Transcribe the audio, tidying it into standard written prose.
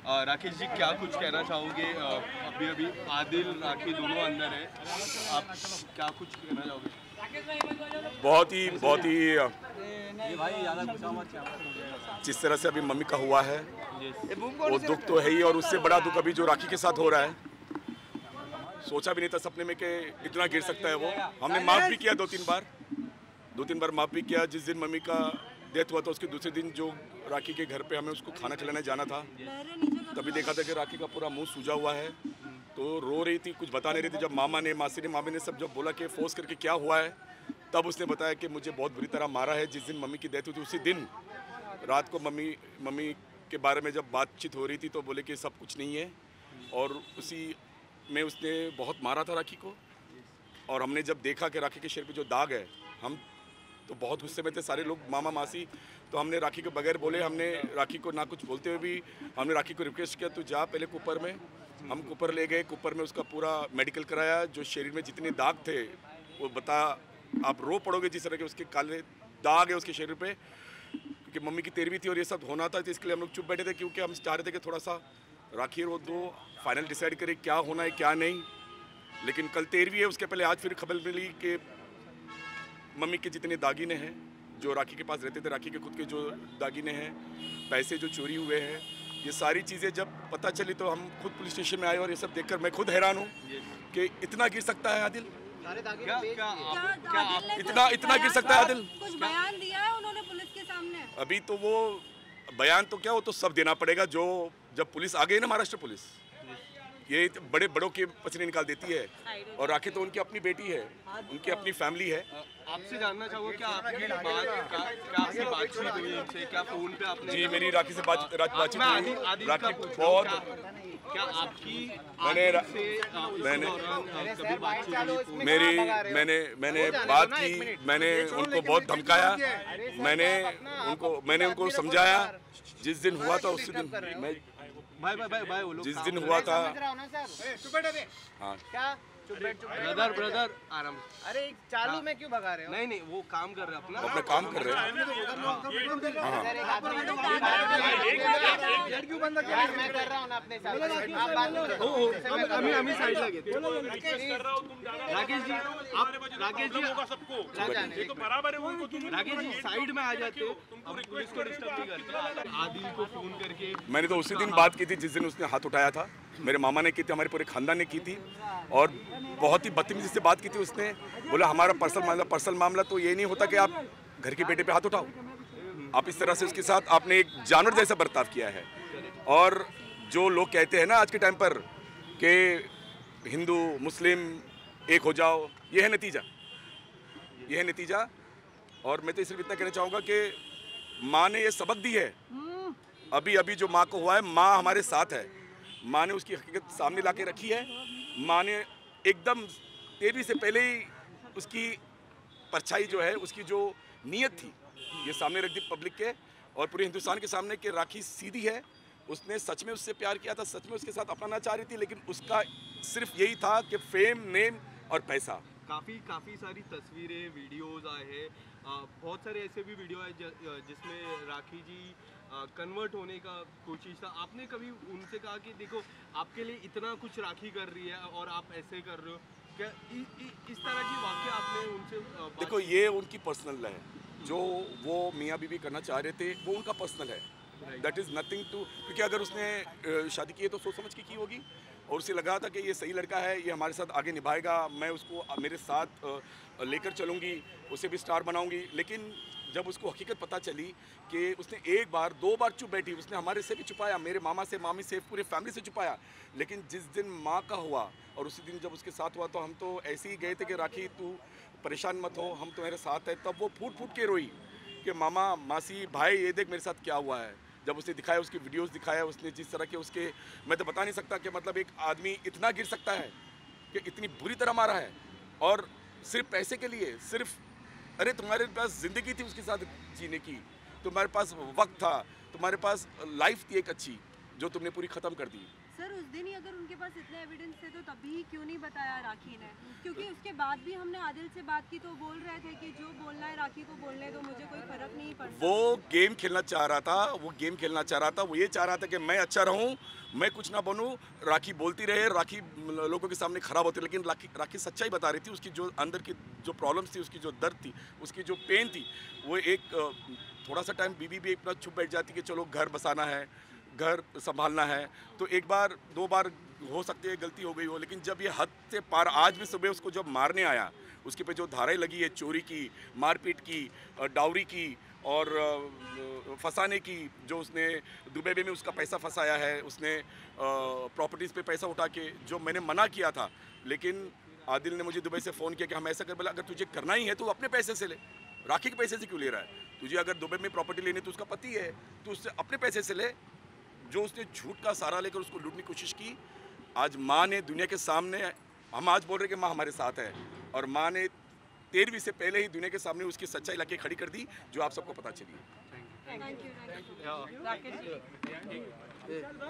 राकेश जी, क्या कुछ कहना चाहोगे? अभी अभी आदिल राखी दोनों अंदर है, आप क्या कुछ कहना चाहोगे? बहुत ही जिस तरह से अभी मम्मी का हुआ है वो दुख तो है ही, और उससे बड़ा दुख अभी जो राखी के साथ हो रहा है, सोचा भी नहीं था सपने में कि इतना गिर सकता है वो। हमने माफ़ भी किया दो तीन बार माफ़ भी किया। जिस दिन मम्मी का डेथ हुआ था उसके दूसरे दिन जो राखी के घर पे हमें उसको खाना खिलाने जाना था, तभी देखा था कि राखी का पूरा मुंह सूजा हुआ है, तो रो रही थी, कुछ बता नहीं रही थी। जब मामा ने, मामी ने सब जब बोला कि फोर्स करके क्या हुआ है, तब उसने बताया कि मुझे बहुत बुरी तरह मारा है। जिस दिन मम्मी की डेथ हुई थी उसी दिन रात को मम्मी के बारे में जब बातचीत हो रही थी तो बोले कि सब कुछ नहीं है, और उसी में उसने बहुत मारा था राखी को। और हमने जब देखा कि राखी के शरीर पे जो दाग है, हम तो बहुत गुस्से में थे सारे लोग, मामा मासी। तो हमने राखी के बगैर बोले, हमने राखी को ना कुछ बोलते हुए भी हमने राखी को रिक्वेस्ट किया, तू जा पहले कुपर में। हम कुपर ले गए, कुपर में उसका पूरा मेडिकल कराया। जो शरीर में जितने दाग थे वो बता, आप रो पड़ोगे जिस तरह के उसके काले दाग है उसके शरीर पे, क्योंकि मम्मी की 13वीं थी और ये सब होना था, तो इसके लिए हम लोग चुप बैठे थे, क्योंकि हम चाह रहे थे कि थोड़ा सा राखी और वो दो फाइनल डिसाइड करे क्या होना है क्या नहीं। लेकिन कल 13वीं है, उसके पहले आज फिर खबर मिली कि मम्मी के जितने दागीने हैं जो राखी के पास रहते थे, राखी के खुद के जो दागीने हैं, पैसे जो चोरी हुए हैं, ये सारी चीज़ें जब पता चली तो हम खुद पुलिस स्टेशन में आए, और ये सब देखकर मैं खुद हैरान हूँ कि इतना गिर सकता है आदिल। इतना गिर सकता है आदिल। कुछ बयान दिया है उन्होंने पुलिस के सामने? अभी तो वो बयान तो क्या, वो तो सब देना पड़ेगा। जो जब पुलिस आ गई ना, महाराष्ट्र पुलिस, ये बड़े बड़ों के पचने निकाल देती है। और राखी तो उनकी अपनी बेटी है, उनकी अपनी फैमिली है। आपसे जानना चाहूँगा क्या आपकी बातचीत हुई इनसे? क्या फोन पे आपने? जी, मेरी राखी से बातचीत हुई। राखी बहुत, क्या आपकी मैंने बात की, मैंने उनको बहुत धमकाया, मैंने उनको समझाया। जिस दिन हुआ था उसी दिन मैं भाई जिस दिन हुआ था, हाँ ब्रदर आराम। अरे चालू में क्यों भगा रहे हो? नहीं वो काम कर रहे हैं अपना काम कर रहे हैं। मैं कर रहा हूँ ना अपने साथ, आप बात करो। हम साइड लगे। राकेश जी सबको तो बराबर है उनको, तुम राकेश जी साइड में आ जाते हो, तुम पुलिस को डिस्टर्ब नहीं करते। आदिल को फोन करके मैंने तो उसी दिन बात की थी जिस दिन उसने हाथ उठाया था। मेरे मामा ने की थी, हमारे पूरे खानदान ने की थी, और बहुत ही बदतमीजी से बात की थी। उसने बोला हमारा पर्सनल मामला तो ये नहीं होता कि आप घर के बेटे पे हाथ उठाओ। आप इस तरह से उसके साथ आपने एक जानवर जैसा बर्ताव किया है। और जो लोग कहते हैं ना आज के टाइम पर कि हिंदू मुस्लिम एक हो जाओ, ये है नतीजा। और मैं तो सिर्फ इतना कहना चाहूँगा कि माँ ने ये सबक दी है। अभी जो माँ को हुआ है, माँ हमारे साथ है। माँ ने उसकी हकीकत सामने ला के रखी है। माँ ने एकदम 13वीं से पहले ही उसकी परछाई जो है, उसकी जो नीयत थी, ये सामने रख दी पब्लिक के और पूरे हिंदुस्तान के सामने कि राखी सीधी है। उसने सच में उससे प्यार किया था, सच में उसके साथ अपनाना चाह रही थी, लेकिन उसका सिर्फ यही था कि फेम, नेम और पैसा। काफ़ी सारी तस्वीरें, वीडियोस आए हैं, बहुत सारे ऐसे भी वीडियो है जिसमें राखी जी कन्वर्ट होने का कोशिश था। आपने कभी उनसे कहा कि देखो आपके लिए इतना कुछ राखी कर रही है और आप ऐसे कर रहे हो? क्या इस तरह की वाक़या आपने उनसे देखो, ये उनकी पर्सनल है। जो वो मियाँ बीवी करना चाह रहे थे वो उनका पर्सनल है। दैट इज़ नथिंग टू, क्योंकि अगर उसने शादी की है तो सोच समझ के की होगी, और उसे लगा था कि ये सही लड़का है, ये हमारे साथ आगे निभाएगा, मैं उसको मेरे साथ लेकर चलूँगी, उसे भी स्टार बनाऊँगी। लेकिन जब उसको हकीकत पता चली कि उसने एक बार 2 बार चुप बैठी, उसने हमारे से भी छुपाया, मेरे मामा से, मामी से, पूरे फैमिली से छुपाया। लेकिन जिस दिन माँ का हुआ और उसी दिन जब उसके साथ हुआ, तो हम तो ऐसे ही गए थे कि राखी तू परेशान मत हो, हम तुम्हारे साथ हैं। तब वो फूट फूट के रोई कि मामा, मासी, भाई, ये देख मेरे साथ क्या हुआ है। जब उसने दिखाया, उसकी वीडियोस दिखाया, उसने जिस तरह के उसके, मैं तो बता नहीं सकता कि मतलब एक आदमी इतना गिर सकता है कि इतनी बुरी तरह मारा है, और सिर्फ पैसे के लिए। सिर्फ अरे तुम्हारे पास ज़िंदगी थी उसके साथ जीने की, तुम्हारे पास वक्त था, तुम्हारे पास लाइफ थी एक अच्छी, जो तुमने पूरी ख़त्म कर दी। सर उस दिन ही अगर उनके पास इतने एविडेंस थे तो तभी क्यों नहीं बताया राखी ने? क्योंकि उसके बाद भी हमने आदिल से बात की तो बोल रहे थे कि जो बोलना है राखी को बोलने दो, मुझे कोई फर्क नहीं पड़ता। वो गेम खेलना चाह रहा था, वो ये चाह रहा था कि मैं अच्छा रहूं, मैं कुछ ना बनूं, राखी बोलती रहे, राखी लोगों के सामने खराब होती, लेकिन राखी सच्चाई बता रही थी। उसकी जो अंदर की जो प्रॉब्लम्स थी, उसकी जो दर्द थी, उसकी जो पेन थी, वो एक थोड़ा सा टाइम बीवी भी इतना चुप बैठ जाती कि चलो घर बसाना है, घर संभालना है, तो एक बार दो बार हो सकती है गलती हो गई हो, लेकिन जब ये हद से पार, आज भी सुबह उसको जब मारने आया, उसके पे जो धाराएं लगी है चोरी की, मारपीट की, डाउरी की और फंसाने की, जो उसने दुबई में उसका पैसा फंसाया है, उसने प्रॉपर्टीज़ पे पैसा उठा के, जो मैंने मना किया था, लेकिन आदिल ने मुझे दुबई से फ़ोन किया कि हम ऐसा कर, बोला अगर तुझे करना ही है तो अपने पैसे से ले, राखी के पैसे से क्यों ले रहा है? तुझे अगर दुबई में प्रॉपर्टी लेनी तो उसका पति है, तो उससे अपने पैसे से ले। जो उसने झूठ का सहारा लेकर उसको लूटने की कोशिश की, आज माँ ने दुनिया के सामने, हम आज बोल रहे कि माँ हमारे साथ है, और माँ ने 13वीं से पहले ही दुनिया के सामने उसकी सच्चाई लाके खड़ी कर दी, जो आप सबको पता चली। Thank you.